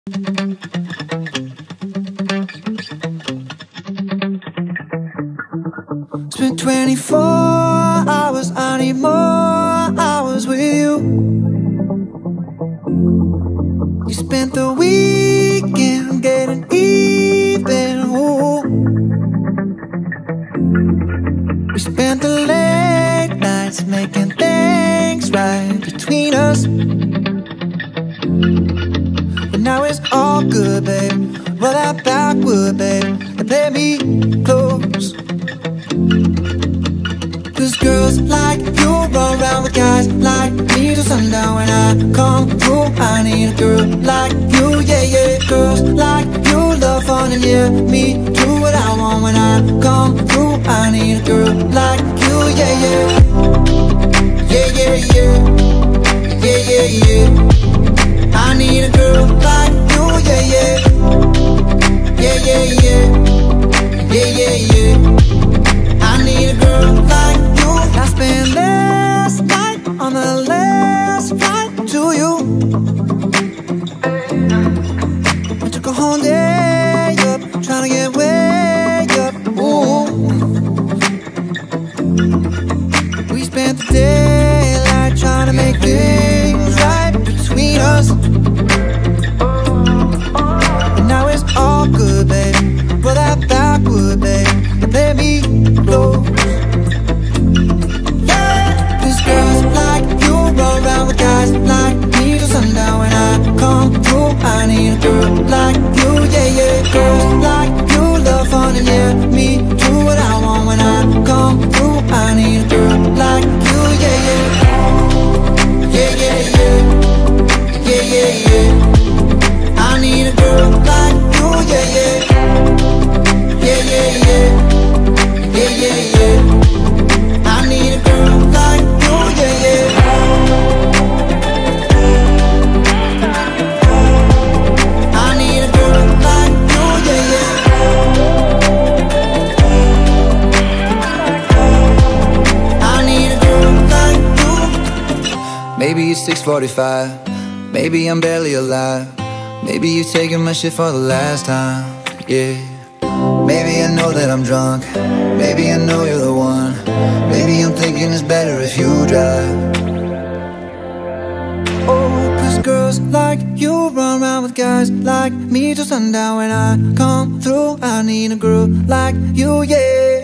It's been 24 hours, I need more hours with you. You spent the weekend getting even, ooh. We spent the late nights making things right between us. But now it's all good, babe. Roll that backward, babe, and play me close. Cause girls like you run around with guys like me till sundown. When I come through, I need a girl like you, yeah, yeah. Girls like you love fun and yeah, me do what I want. When I come through, I need a girl like you, yeah, yeah. Yeah, yeah, yeah. Yeah, yeah, yeah. I need a girl like you, yeah, yeah. Yeah, yeah, yeah. Yeah, yeah, yeah. I need a girl like you. I spent last night on the last flight to you. I took a whole day up, trying to get way up, ooh. We spent the daylight trying to make things right between us. And now it's all good, baby. Roll that backward, babe, and play me close. Girls like you run around with guys like me till sundown. When I come through, I need a girl like you, yeah, yeah. Girls like you love fun and yeah, me do what I want. When I come through, I need a girl like you, yeah, yeah. Yeah, yeah, yeah. Yeah, yeah, yeah. I need a girl like you, yeah, yeah. Yeah, yeah, yeah. Yeah, yeah, yeah. I need a girl like you, yeah, yeah. I need a girl like you, yeah, yeah. I need a girl like you. Maybe it's 6:45. Maybe I'm barely alive. Maybe you're taking my shit for the last time, yeah. Maybe I know that I'm drunk. Maybe I know you're the one. Maybe I'm thinking it's better if you drive. Oh, cause girls like you run around with guys like me till sundown. When I come through, I need a girl like you, yeah.